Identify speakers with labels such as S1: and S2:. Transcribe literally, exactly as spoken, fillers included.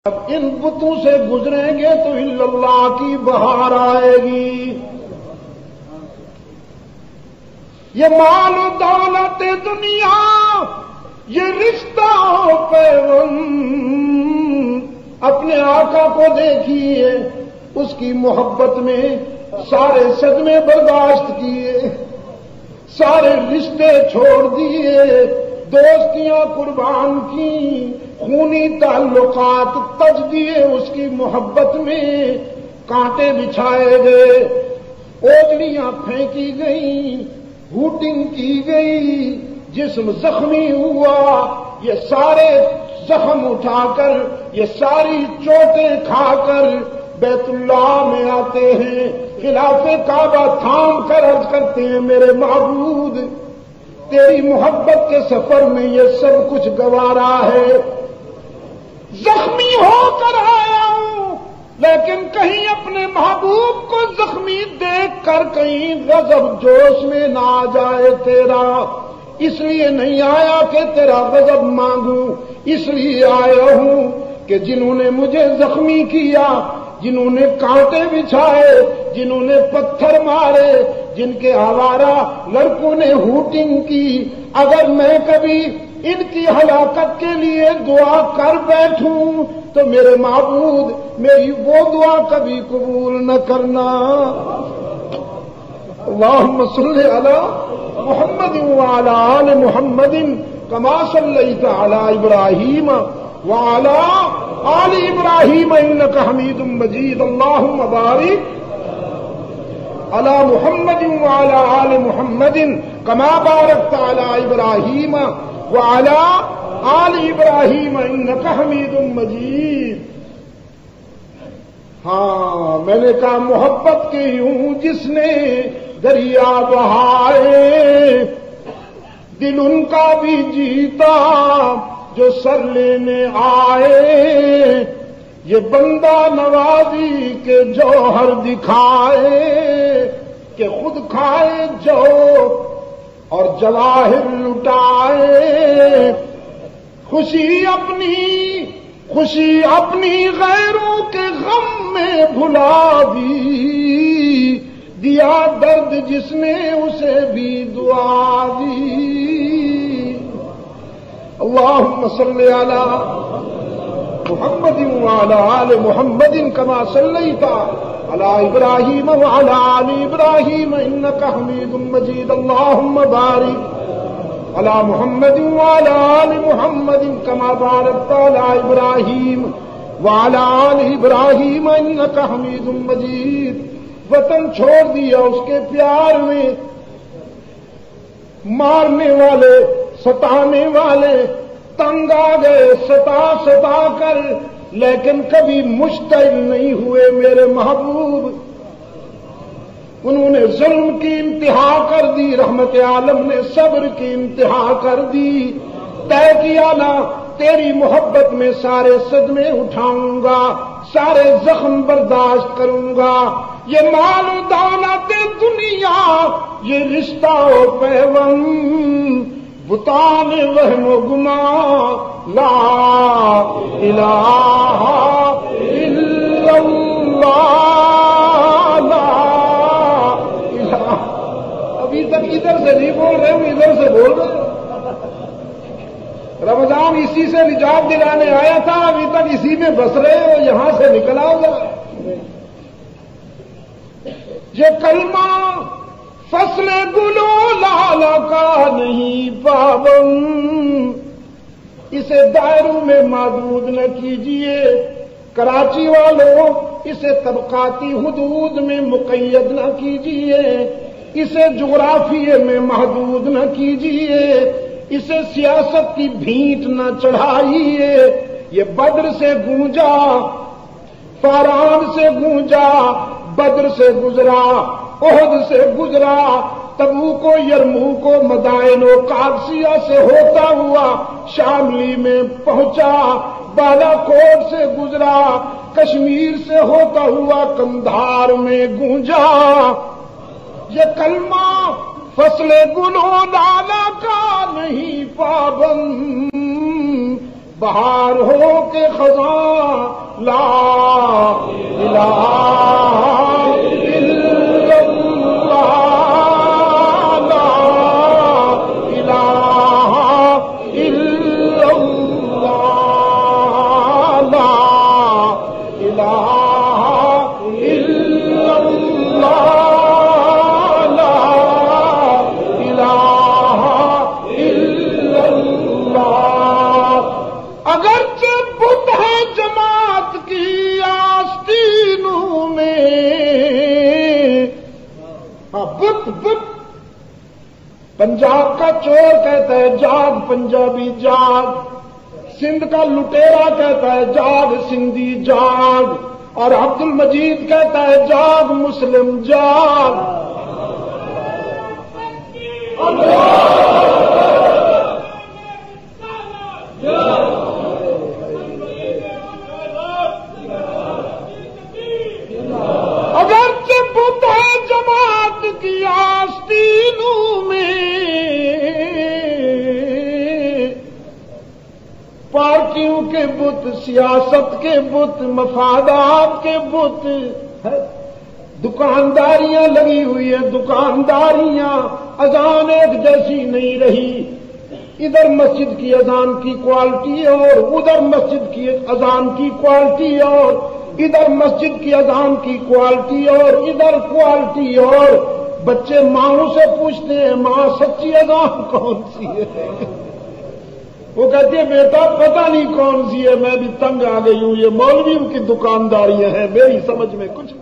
S1: اب ان بتوں سے گزریں گے تو اللہ کی بہار آئے گی۔ یہ مال و دولت دنیا، یہ رشتہ و پیوند، اپنے آقا کو دیکھیے، اس کی محبت میں سارے صدمے برداشت کیے، سارے رشتے چھوڑ دیے، دوستیاں قربان کی، خونی تعلقات تج دیے، اس کی محبت میں کانٹے بچھائے گئے، اوجڑیاں پھینکی گئیں، ہوٹنگ کی گئی، جسم زخمی ہوا، یہ سارے زخم اٹھا کر، یہ ساری چوٹیں کھا کر بیت اللہ میں آتے ہیں، خلاف کعبہ تھام کر عرض کرتے ہیں میرے معبود، تیری محبت کے سفر میں یہ سب کچھ گوارا ہے، زخمی ہو کر آیا ہوں، لیکن کہیں اپنے محبوب کو زخمی دیکھ کر کہیں غضب جوش میں نہ آ جائے تیرا، اس لیے نہیں آیا کہ تیرا غضب مانگوں، اس لیے آیا ہوں کہ جنہوں نے مجھے زخمی کیا، جنہوں نے کانٹے بچھائے، جنہوں نے پتھر مارے، جن کے آوارہ لڑکوں نے ہوٹنگ کی، اگر میں کبھی ان کی ہلاکت کے لیے دعا کر بیٹھوں تو میرے معبود میری وہ دعا کبھی قبول نہ کرنا۔ اللہم صلی علی محمد وعلی آل محمد کما صلیت علی ابراہیم وعلی آل ابراہیم انک حمید مجید، اللہم بارک علی محمد وعلی آل محمد کما بارکت علی ابراہیم وعلی آل ابراہیم انک حمید مجید۔ ہاں میں نے کہا محبت کے یوں جس نے دریا بہائے، دل ان کا بھی جیتا جو سر لینے آئے، یہ بندہ نوازی کے جوہر دکھائے کہ خود کھائے جو اور جواہر لٹائے، خوشی اپنی خوشی اپنی غیروں کے غم میں بھلا دی، دیا درد جس نے اسے بھی دعا دی۔ اللہم صلی علی محمد وعلی آل محمد کما صلیت علی ابراہیم وعلی آل ابراہیم انک حمید مجید، اللہم بارک علی محمد وعلی آل محمد کما بارکت علی ابراہیم وعلی آل ابراہیم انک حمید مجید۔ وطن چھوڑ دیا اس کے پیار میں، مارنے والے ستانے والے تنگ آ گئے ستا ستا کر، لیکن کبھی مشتعل نہیں ہوئے میرے محبوب، انہوں نے ظلم کی انتہا کر دی، رحمت عالم نے صبر کی انتہا کر دی، طے کیا نا تیری محبت میں سارے صدمے اٹھاؤں گا، سارے زخم برداشت کروں گا، یہ مال و دولت دنیا، یہ رشتہ و پیوند، بتان وہم و گمان، لا الہ الا اللہ، لا الہ۔ ابھی تک ادھر سے نہیں بول رہے ہوں، ادھر سے بول رہے ہوں۔ رمضان اسی سے نجات دلانے آیا تھا، ابھی تک اسی میں بس رہے ہو، یہاں سے نکل آؤ گا۔ یہ کلمہ فصل گلو لالا کا نہیں پابند، اسے دائروں میں محدود نہ کیجیے، کراچی والوں اسے طبقاتی حدود میں مقید نہ کیجیے، اسے جغرافیے میں محدود نہ کیجیے، اسے سیاست کی بھینٹ نہ چڑھائیے، یہ بدر سے گونجا، فاران سے گونجا، بدر سے گزرا، احد سے گزرا، تبوک و یرموک و مدائن و قادسیہ سے ہوتا ہوا شاملی میں پہنچا، بالا کوٹ سے گزرا، کشمیر سے ہوتا ہوا کندھار میں گونجا، یہ کلمہ فصل گلو لالا کا نہیں پابند، بہار ہو کے خزاں لا الہ الا اللہ لا الہ الا اللہ لا الہ الا اللہ لا الہ الا اللہ اگرچہ بت ہے جماعت کی آستینوں میں ہاں بت بت پنجاب کا چور کہتا ہے جاگ پنجابی جاگ سندھ کا لٹیرا کہتا ہے جاگ سندھی جاگ اور عبد المجید کہتا ہے جاگ مسلم جاگ اگرچہ بت ہے جماعت کی آستینوں میں پارٹیوں کے بت سیاست کے بت مفادات کے بت دکانداریاں لگی ہوئی ہیں دکانداریاں اذان ایک جیسی نہیں رہی ادھر مسجد کی اذان کی کوالٹی اور ادھر مسجد کی اذان کی کوالٹی اور ادھر مسجد کی اذان کی کوالٹی اور ادھر کوالٹی اور بچے ماں سے پوچھتے ہیں ماں سچی اذان کون سی ہے وہ کہتی ہے بیٹا پتہ نہیں کون سی ہے میں بھی تنگ آ گئی ہوں یہ مولویوں کی دکانداریاں ہیں میری سمجھ میں کچھ